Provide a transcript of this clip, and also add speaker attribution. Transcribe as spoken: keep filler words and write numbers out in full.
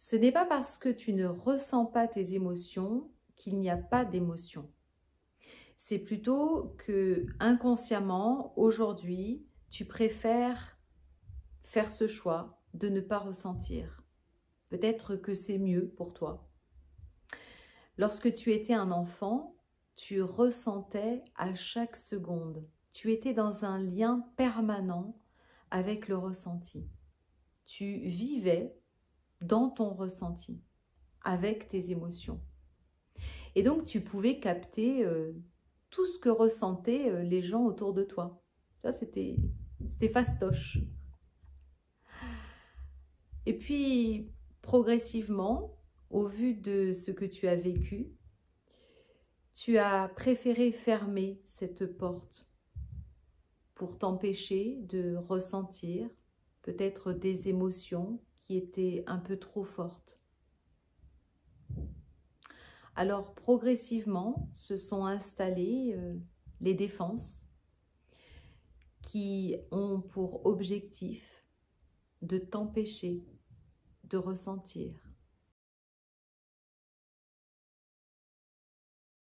Speaker 1: Ce n'est pas parce que tu ne ressens pas tes émotions qu'il n'y a pas d'émotions. C'est plutôt que inconsciemment, aujourd'hui, tu préfères faire ce choix de ne pas ressentir. Peut-être que c'est mieux pour toi. Lorsque tu étais un enfant, tu ressentais à chaque seconde. Tu étais dans un lien permanent avec le ressenti. Tu vivais dans ton ressenti, avec tes émotions. Et donc, tu pouvais capter euh, tout ce que ressentaient euh, les gens autour de toi. Ça, c'était c'était fastoche. Et puis, progressivement, au vu de ce que tu as vécu, tu as préféré fermer cette porte pour t'empêcher de ressentir peut-être des émotions qui étaient un peu trop fortes. Alors, progressivement, se sont installées euh, les défenses qui ont pour objectif de t'empêcher de ressentir.